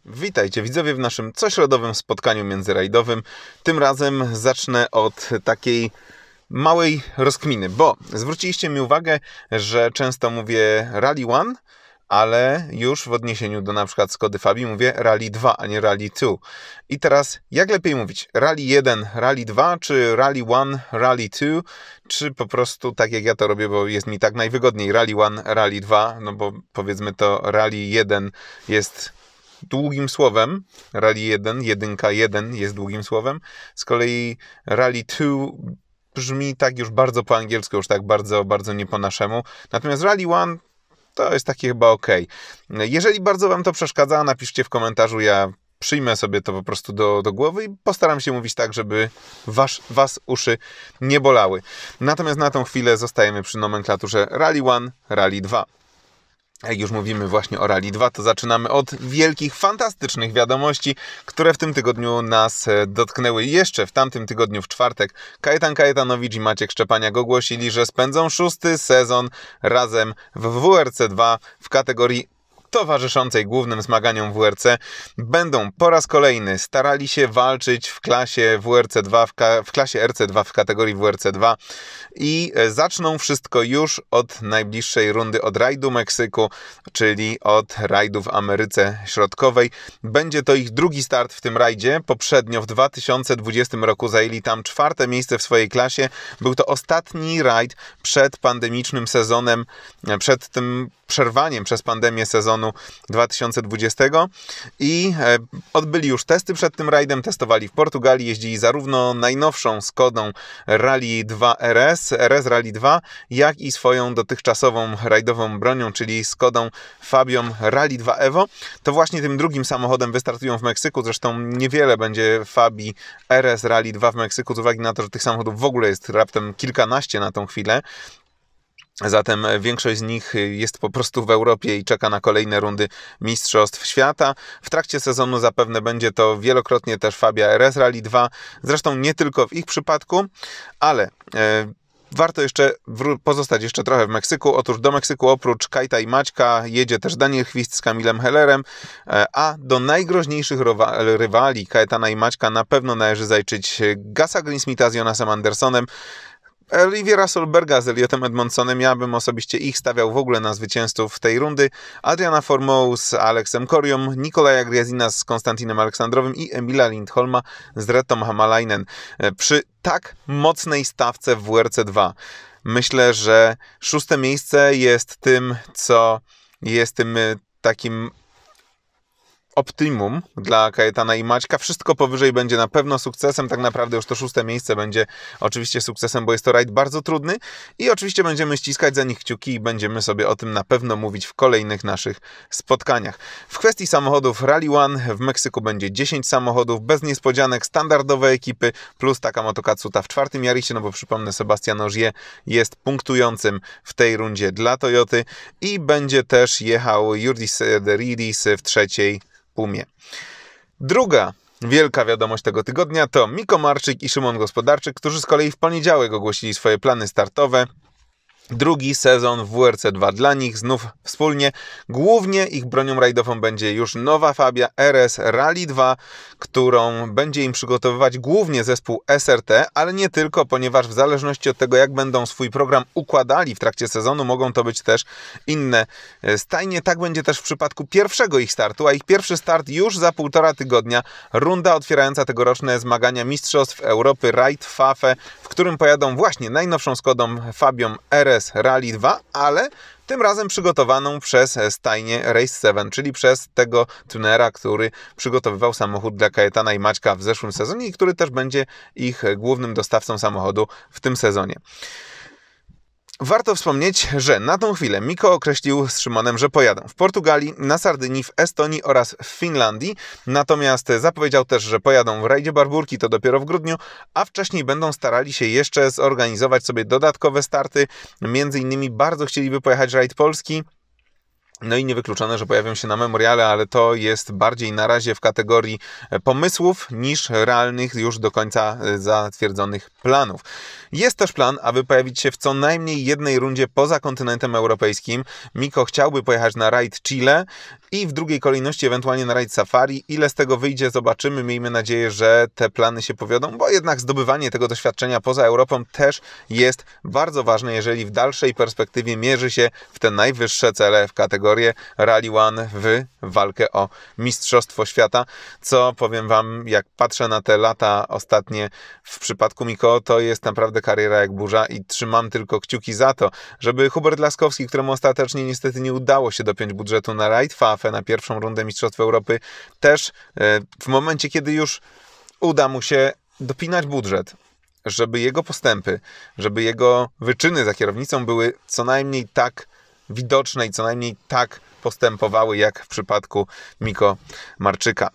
Witajcie widzowie w naszym cośrodowym spotkaniu międzyrajdowym. Tym razem zacznę od takiej małej rozkminy, bo zwróciliście mi uwagę, że często mówię Rally 1, ale już w odniesieniu do na przykład Skody Fabii mówię Rally 2, a nie Rally 2. I teraz jak lepiej mówić? Rally 1, Rally 2, czy Rally 1, Rally 2, czy po prostu tak jak ja to robię, bo jest mi tak najwygodniej Rally 1, Rally 2, no bo powiedzmy to Rally 1 jest długim słowem, Rally 1, jedynka 1 jest długim słowem, z kolei Rally 2 brzmi tak już bardzo po angielsku, już tak bardzo nie po naszemu, natomiast Rally 1 to jest takie chyba ok. Jeżeli bardzo Wam to przeszkadza, napiszcie w komentarzu, ja przyjmę sobie to po prostu do głowy i postaram się mówić tak, żeby Was uszy nie bolały. Natomiast na tą chwilę zostajemy przy nomenklaturze Rally 1, Rally 2. Jak już mówimy właśnie o Rally 2, to zaczynamy od wielkich, fantastycznych wiadomości, które w tym tygodniu nas dotknęły. Jeszcze w tamtym tygodniu, w czwartek, Kajetan Kajetanowicz i Maciek Szczepaniak ogłosili, że spędzą 6. sezon razem w WRC 2 w kategorii towarzyszącej głównym zmaganiom WRC. Będą po raz kolejny starali się walczyć w klasie WRC 2, w klasie RC2 w kategorii WRC 2 i zaczną wszystko już od najbliższej rundy, od rajdu Meksyku, czyli od rajdu w Ameryce Środkowej. Będzie to ich drugi start w tym rajdzie. Poprzednio w 2020 roku zajęli tam 4. miejsce w swojej klasie. Był to ostatni rajd przed pandemicznym sezonem, przed tym przerwaniem przez pandemię sezonu 2020 i odbyli już testy przed tym rajdem, testowali w Portugalii, jeździli zarówno najnowszą Skodą Rally 2 RS Rally 2, jak i swoją dotychczasową rajdową bronią, czyli Skodą Fabią Rally 2 Evo. To właśnie tym drugim samochodem wystartują w Meksyku, zresztą niewiele będzie Fabii RS Rally 2 w Meksyku, z uwagi na to, że tych samochodów w ogóle jest raptem kilkanaście na tą chwilę. Zatem większość z nich jest po prostu w Europie i czeka na kolejne rundy Mistrzostw Świata. W trakcie sezonu zapewne będzie to wielokrotnie też Fabia RS Rally 2. Zresztą nie tylko w ich przypadku, ale warto jeszcze pozostać jeszcze trochę w Meksyku. Otóż do Meksyku oprócz Kajta i Maćka jedzie też Daniel Chwist z Kamilem Hellerem, a do najgroźniejszych rywali Kajetana i Maćka na pewno należy zaliczyć Gasa Greensmitha z Jonasem Andersonem, Oliviera Solberga z Elliotem Edmondsonem. Ja bym osobiście ich stawiał w ogóle na zwycięzców tej rundy. Adriana Formou z Aleksem Korią, Nikolaja Gryazina z Konstantinem Aleksandrowym i Emila Lindholma z Rettą Hamalainen. Przy tak mocnej stawce w WRC 2 myślę, że 6. miejsce jest tym, co jest tym takim optimum dla Kajetana i Maćka. Wszystko powyżej będzie na pewno sukcesem. Tak naprawdę już to 6. miejsce będzie oczywiście sukcesem, bo jest to rajd bardzo trudny i oczywiście będziemy ściskać za nich kciuki i będziemy sobie o tym na pewno mówić w kolejnych naszych spotkaniach. W kwestii samochodów Rally 1 w Meksyku będzie 10 samochodów, bez niespodzianek, standardowe ekipy, plus Takamoto Katsuta w 4. Jarisie, no bo przypomnę, Sebastian Ogier jest punktującym w tej rundzie dla Toyoty i będzie też jechał Jurdis Deridis w 3. Pumie. Druga wielka wiadomość tego tygodnia to Miko Marczyk i Szymon Gospodarczyk, którzy z kolei w poniedziałek ogłosili swoje plany startowe. Drugi sezon w WRC 2 dla nich, znów wspólnie. Głównie ich bronią rajdową będzie już nowa Fabia RS Rally 2, którą będzie im przygotowywać głównie zespół SRT, ale nie tylko, ponieważ w zależności od tego, jak będą swój program układali w trakcie sezonu, mogą to być też inne stajnie. Tak będzie też w przypadku pierwszego ich startu, a ich pierwszy start już za 1,5 tygodnia. Runda otwierająca tegoroczne zmagania Mistrzostw Europy Raid FAFE, w którym pojadą właśnie najnowszą Skodą Fabią RS Rally 2, ale tym razem przygotowaną przez stajnię Race 7, czyli przez tego tunera, który przygotowywał samochód dla Kajetana i Maćka w zeszłym sezonie i który też będzie ich głównym dostawcą samochodu w tym sezonie. Warto wspomnieć, że na tą chwilę Miko określił z Szymonem, że pojadą w Portugalii, na Sardynii, w Estonii oraz w Finlandii. Natomiast zapowiedział też, że pojadą w rajdzie Barburki, to dopiero w grudniu, a wcześniej będą starali się jeszcze zorganizować sobie dodatkowe starty. Między innymi bardzo chcieliby pojechać rajd polski. No i niewykluczone, że pojawią się na memoriale, ale to jest bardziej na razie w kategorii pomysłów niż realnych, już do końca zatwierdzonych planów. Jest też plan, aby pojawić się w co najmniej jednej rundzie poza kontynentem europejskim. Miko chciałby pojechać na rajd Chile i w drugiej kolejności ewentualnie na rajd Safari. Ile z tego wyjdzie, zobaczymy. Miejmy nadzieję, że te plany się powiodą, bo jednak zdobywanie tego doświadczenia poza Europą też jest bardzo ważne, jeżeli w dalszej perspektywie mierzy się w te najwyższe cele w kategorii Rally One w walkę o Mistrzostwo Świata, co powiem Wam, jak patrzę na te lata ostatnie w przypadku Miko, to jest naprawdę kariera jak burza i trzymam tylko kciuki za to, żeby Hubert Laskowski, któremu ostatecznie niestety nie udało się dopiąć budżetu na rajd Fafę, na pierwszą rundę Mistrzostw Europy, też w momencie, kiedy już uda mu się dopinać budżet, żeby jego postępy, żeby jego wyczyny za kierownicą były co najmniej tak widoczne i co najmniej tak postępowały jak w przypadku Miko Marczyka.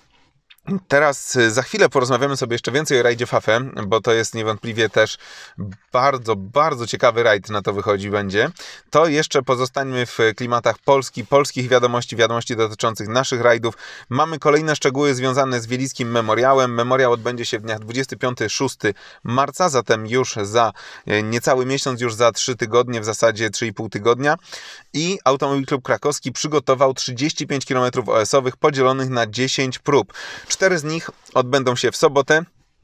Teraz za chwilę porozmawiamy sobie jeszcze więcej o rajdzie Fafę, bo to jest niewątpliwie też bardzo, bardzo ciekawy rajd na to wychodzi będzie. To jeszcze pozostańmy w klimatach polskich wiadomości dotyczących naszych rajdów. Mamy kolejne szczegóły związane z Wielickim Memoriałem. Memoriał odbędzie się w dniach 25-6 marca, zatem już za niecały miesiąc, już za 3 tygodnie, w zasadzie 3,5 tygodnia. I Automobil Klub Krakowski przygotował 35 km OS-owych podzielonych na 10 prób. 4 z nich odbędą się w sobotę.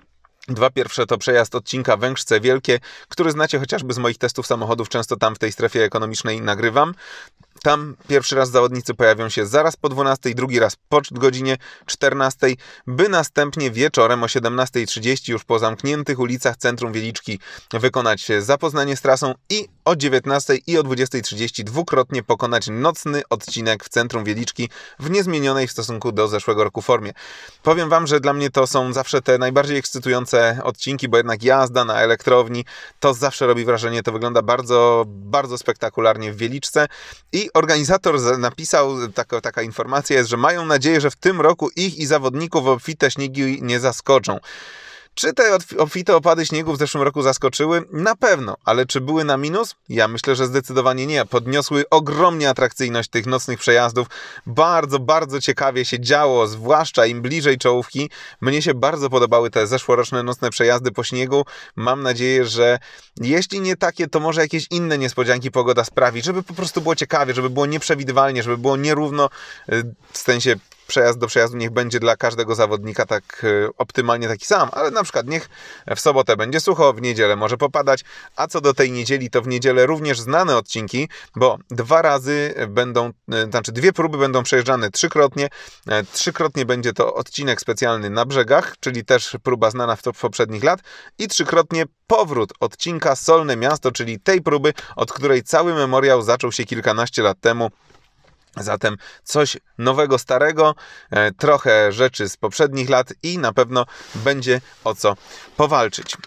2 pierwsze to przejazd odcinka Węgrzce Wielkie, który znacie chociażby z moich testów samochodów, często tam w tej strefie ekonomicznej nagrywam. Tam pierwszy raz zawodnicy pojawią się zaraz po 12, drugi raz po godzinie 14, by następnie wieczorem o 17:30 już po zamkniętych ulicach centrum Wieliczki wykonać zapoznanie z trasą i o 19 i o 20:30 dwukrotnie pokonać nocny odcinek w centrum Wieliczki w niezmienionej w stosunku do zeszłego roku formie. Powiem Wam, że dla mnie to są zawsze te najbardziej ekscytujące odcinki, bo jednak jazda na elektrowni to zawsze robi wrażenie, to wygląda bardzo, bardzo spektakularnie w Wieliczce i organizator napisał, taka informacja jest, że mają nadzieję, że w tym roku ich i zawodników obfite śniegi nie zaskoczą. Czy te obfite opady śniegu w zeszłym roku zaskoczyły? Na pewno, ale czy były na minus? Ja myślę, że zdecydowanie nie. Podniosły ogromnie atrakcyjność tych nocnych przejazdów. Bardzo, bardzo ciekawie się działo, zwłaszcza im bliżej czołówki. Mnie się bardzo podobały te zeszłoroczne nocne przejazdy po śniegu. Mam nadzieję, że jeśli nie takie, to może jakieś inne niespodzianki pogoda sprawi, żeby po prostu było ciekawie, żeby było nieprzewidywalnie, żeby było nierówno, w sensie przejazd do przejazdu niech będzie dla każdego zawodnika tak optymalnie taki sam, ale na przykład niech w sobotę będzie sucho, w niedzielę może popadać, a co do tej niedzieli, to w niedzielę również znane odcinki, bo 2 razy będą, znaczy 2 próby będą przejeżdżane 3-krotnie. 3-krotnie będzie to odcinek specjalny na brzegach, czyli też próba znana w poprzednich lat i 3-krotnie powrót odcinka Solne Miasto, czyli tej próby, od której cały memoriał zaczął się kilkanaście lat temu. Zatem coś nowego, starego, trochę rzeczy z poprzednich lat i na pewno będzie o co powalczyć.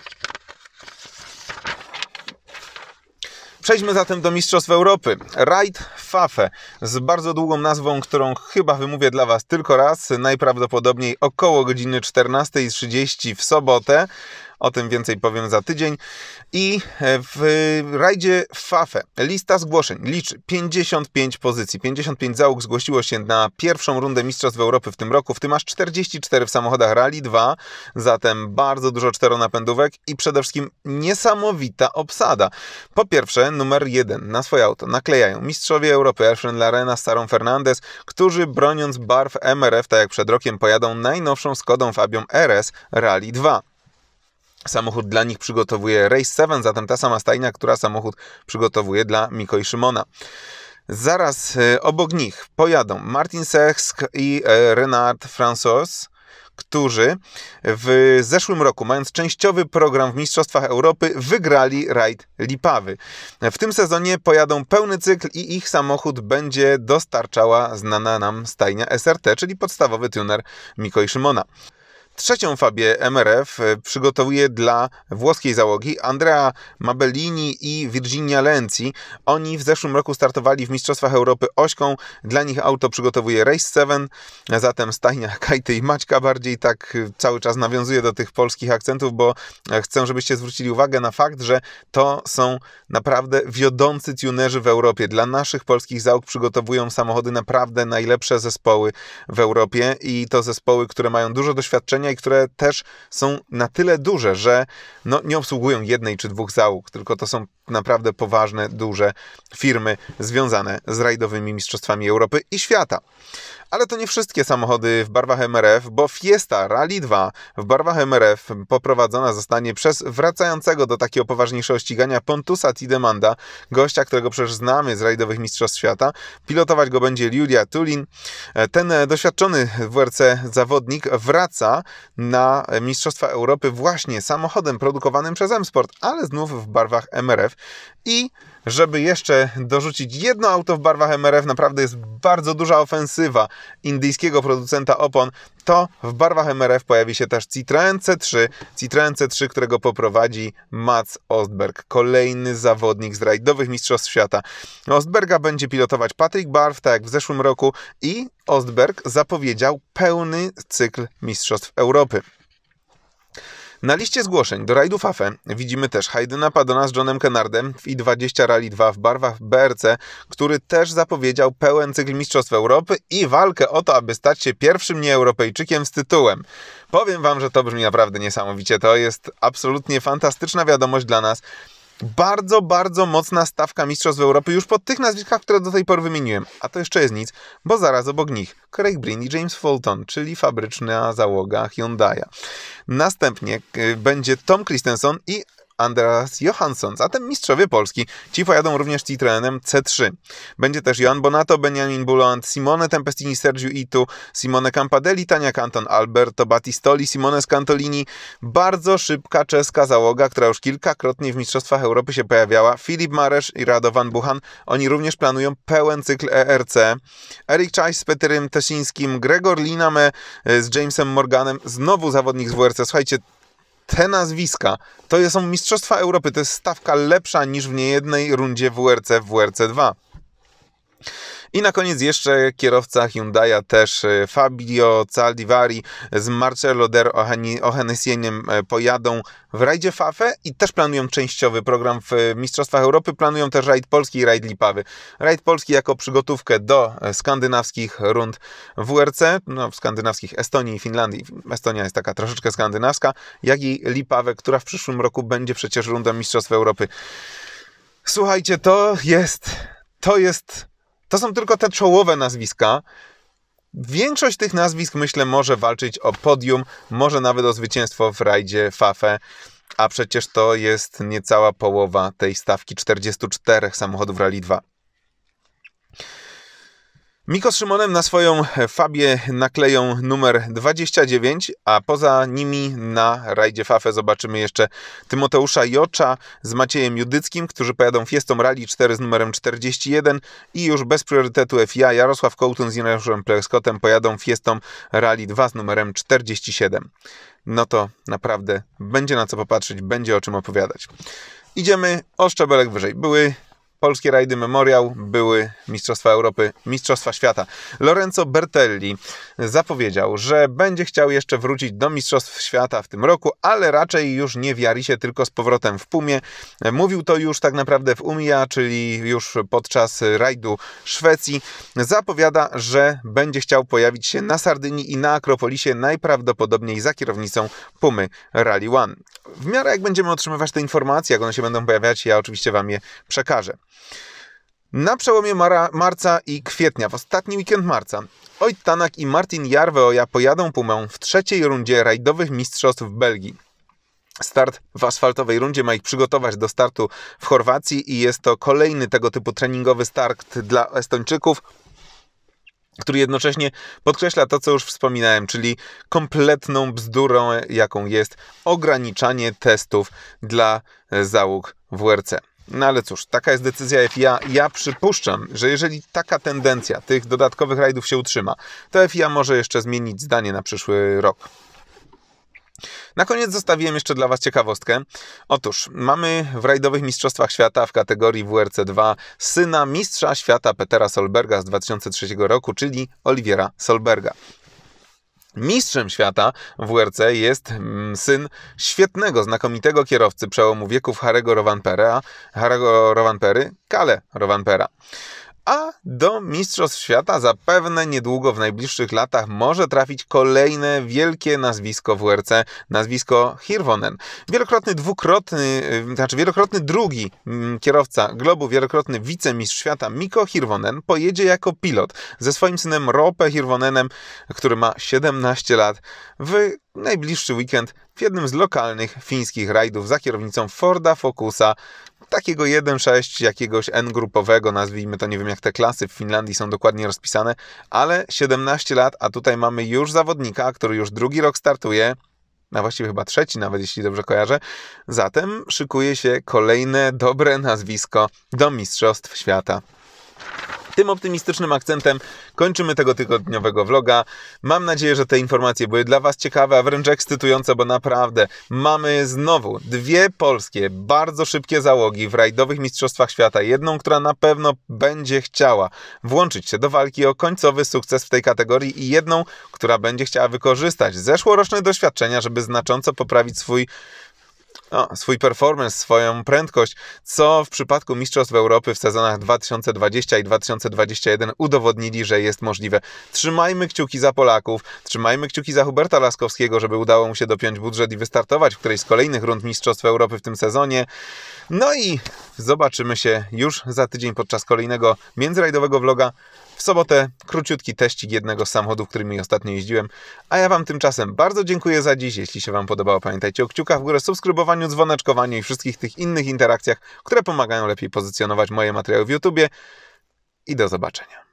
Przejdźmy zatem do Mistrzostw Europy. Rajd Fafę z bardzo długą nazwą, którą chyba wymówię dla Was tylko raz, najprawdopodobniej około godziny 14:30 w sobotę. O tym więcej powiem za tydzień. I w rajdzie Fafę lista zgłoszeń liczy 55 pozycji. 55 załóg zgłosiło się na pierwszą rundę Mistrzostw Europy w tym roku, w tym aż 44 w samochodach Rally 2, zatem bardzo dużo czteronapędówek i przede wszystkim niesamowita obsada. Po pierwsze, numer 1 na swoje auto naklejają mistrzowie Europy Efren Larena z Sarą Fernandez, którzy broniąc barw MRF, tak jak przed rokiem, pojadą najnowszą Skodą Fabią RS Rally 2. Samochód dla nich przygotowuje Race 7, zatem ta sama stajnia, która samochód przygotowuje dla Miko i Szymona. Zaraz obok nich pojadą Martin Sechsk i Renard François, którzy w zeszłym roku, mając częściowy program w Mistrzostwach Europy, wygrali rajd Lipawy. W tym sezonie pojadą pełny cykl i ich samochód będzie dostarczała znana nam stajnia SRT, czyli podstawowy tuner Miko i Szymona. Trzecią Fabię MRF przygotowuje dla włoskiej załogi Andrea Mabellini i Virginia Lenzi. Oni w zeszłym roku startowali w Mistrzostwach Europy ośką. Dla nich auto przygotowuje Race 7, zatem stajnia Kajty i Maćka bardziej tak cały czas nawiązuje do tych polskich akcentów, bo chcę, żebyście zwrócili uwagę na fakt, że to są naprawdę wiodący tunerzy w Europie. Dla naszych polskich załóg przygotowują samochody naprawdę najlepsze zespoły w Europie i to zespoły, które mają dużo doświadczenia i które też są na tyle duże, że nie obsługują jednej czy dwóch załóg, tylko to są naprawdę poważne, duże firmy związane z rajdowymi mistrzostwami Europy i świata. Ale to nie wszystkie samochody w barwach MRF, bo Fiesta Rally 2 w barwach MRF poprowadzona zostanie przez wracającego do takiego poważniejszego ścigania Pontusa Tidemanda, gościa, którego przecież znamy z rajdowych mistrzostw świata. Pilotować go będzie Julia Tulin. Ten doświadczony w WRC zawodnik wraca na Mistrzostwa Europy właśnie samochodem produkowanym przez M-Sport, ale znów w barwach MRF. I żeby jeszcze dorzucić jedno auto w barwach MRF, naprawdę jest bardzo duża ofensywa indyjskiego producenta opon, to w barwach MRF pojawi się też Citroën C3, którego poprowadzi Mats Ostberg, kolejny zawodnik z rajdowych mistrzostw świata. Ostberga będzie pilotować Patrick Barf, tak jak w zeszłym roku, i Ostberg zapowiedział pełny cykl mistrzostw Europy. Na liście zgłoszeń do rajdu FAFE widzimy też Haydena Paddona z Johnem Kennardem w i20 Rally 2 w barwach BRC, który też zapowiedział pełen cykl mistrzostw Europy i walkę o to, aby stać się pierwszym nieeuropejczykiem z tytułem. Powiem wam, że to brzmi naprawdę niesamowicie. To jest absolutnie fantastyczna wiadomość dla nas. Bardzo, bardzo mocna stawka mistrzostw Europy już po tych nazwiskach, które do tej pory wymieniłem. A to jeszcze jest nic, bo zaraz obok nich Craig Breen i James Fulton, czyli fabryczna załoga Hyundai'a. Następnie będzie Tom Christensen i Andreas Johansson, zatem mistrzowie Polski. Ci pojadą również Citroenem C3. Będzie też Johan Bonato, Benjamin Bouland, Simone Tempestini, Sergio Itu, Simone Campadelli, Tania Canton, Alberto Battistoli, Simone Scantolini. Bardzo szybka czeska załoga, która już kilkakrotnie w Mistrzostwach Europy się pojawiała. Filip Maresz i Radovan Buchan. Oni również planują pełen cykl ERC. Erik Czajs z Peterem Tesińskim, Gregor Liname z Jamesem Morganem. Znowu zawodnik z WRC. Słuchajcie, te nazwiska to są Mistrzostwa Europy, to jest stawka lepsza niż w niejednej rundzie WRC w WRC 2. I na koniec jeszcze kierowca Hyundai'a też Fabio Zaldivari z Marcello Der Ohanessieniem pojadą w rajdzie FAFE i też planują częściowy program w Mistrzostwach Europy. Planują też rajd polski i rajd Lipawy. Rajd polski jako przygotówkę do skandynawskich rund WRC, w skandynawskich Estonii i Finlandii. Estonia jest taka troszeczkę skandynawska, jak i Lipawę, która w przyszłym roku będzie przecież rundą Mistrzostw Europy. Słuchajcie, to są tylko te czołowe nazwiska. Większość tych nazwisk, myślę, może walczyć o podium, może nawet o zwycięstwo w rajdzie FAFE, a przecież to jest niecała połowa tej stawki 44 samochodów Rally 2. Miko z Szymonem na swoją Fabię nakleją numer 29, a poza nimi na rajdzie FAFE zobaczymy jeszcze Tymoteusza Jocza z Maciejem Judyckim, którzy pojadą Fiestą Rally 4 z numerem 41 i już bez priorytetu FIA Jarosław Kołtun z Janeuszem Pleskottem pojadą Fiestą Rally 2 z numerem 47. No to naprawdę będzie na co popatrzeć, będzie o czym opowiadać. Idziemy o szczebelek wyżej. Były polskie rajdy Memoriał, były Mistrzostwa Europy, Mistrzostwa Świata. Lorenzo Bertelli zapowiedział, że będzie chciał jeszcze wrócić do Mistrzostw Świata w tym roku, ale raczej już nie w Jarisie, tylko z powrotem w Pumie. Mówił to już tak naprawdę w Umeå, czyli już podczas rajdu Szwecji. Zapowiada, że będzie chciał pojawić się na Sardynii i na Akropolisie, najprawdopodobniej za kierownicą Pumy Rally One. W miarę jak będziemy otrzymywać te informacje, jak one się będą pojawiać, ja oczywiście wam je przekażę. Na przełomie marca i kwietnia, w ostatni weekend marca, Oyt Tanak i Martin Järveoja pojadą Pumą w trzeciej rundzie rajdowych mistrzostw w Belgii. Start w asfaltowej rundzie ma ich przygotować do startu w Chorwacji i jest to kolejny tego typu treningowy start dla Estończyków, który jednocześnie podkreśla to, co już wspominałem, czyli kompletną bzdurą, jaką jest ograniczanie testów dla załóg WRC. No ale cóż, taka jest decyzja FIA. Ja przypuszczam, że jeżeli taka tendencja tych dodatkowych rajdów się utrzyma, to FIA może jeszcze zmienić zdanie na przyszły rok. Na koniec zostawiłem jeszcze dla Was ciekawostkę. Otóż mamy w rajdowych mistrzostwach świata w kategorii WRC 2 syna mistrza świata Petera Solberga z 2003 roku, czyli Oliviera Solberga. Mistrzem świata w WRC jest syn świetnego, znakomitego kierowcy przełomu wieków Harry'ego Rovanpery, Kalle Rovanpera. A do Mistrzostw Świata zapewne niedługo, w najbliższych latach, może trafić kolejne wielkie nazwisko WRC, nazwisko Hirvonen. Wielokrotny drugi kierowca Globu, wielokrotny wicemistrz świata Mikko Hirvonen pojedzie jako pilot ze swoim synem Roope Hirvonenem, który ma 17 lat, w najbliższy weekend w jednym z lokalnych fińskich rajdów za kierownicą Forda Focusa, takiego 1.6, jakiegoś N-grupowego, nazwijmy to, nie wiem jak te klasy w Finlandii są dokładnie rozpisane, ale 17 lat, a tutaj mamy już zawodnika, który już drugi rok startuje, a właściwie chyba trzeci nawet, jeśli dobrze kojarzę, zatem szykuje się kolejne dobre nazwisko do Mistrzostw Świata. Tym optymistycznym akcentem kończymy tego tygodniowego vloga. Mam nadzieję, że te informacje były dla Was ciekawe, a wręcz ekscytujące, bo naprawdę mamy znowu dwie polskie, bardzo szybkie załogi w rajdowych mistrzostwach świata. Jedną, która na pewno będzie chciała włączyć się do walki o końcowy sukces w tej kategorii i jedną, która będzie chciała wykorzystać zeszłoroczne doświadczenia, żeby znacząco poprawić swój performance, swoją prędkość, co w przypadku Mistrzostw Europy w sezonach 2020 i 2021 udowodnili, że jest możliwe. Trzymajmy kciuki za Polaków, trzymajmy kciuki za Huberta Laskowskiego, żeby udało mu się dopiąć budżet i wystartować w którejś z kolejnych rund Mistrzostw Europy w tym sezonie. No i zobaczymy się już za tydzień podczas kolejnego międzyrajdowego vloga. W sobotę króciutki teścik jednego z samochodów, którymi ostatnio jeździłem. A ja Wam tymczasem bardzo dziękuję za dziś. Jeśli się Wam podobało, pamiętajcie o kciukach w górę, subskrybowaniu, dzwoneczkowaniu i wszystkich tych innych interakcjach, które pomagają lepiej pozycjonować moje materiały w YouTubie. I do zobaczenia.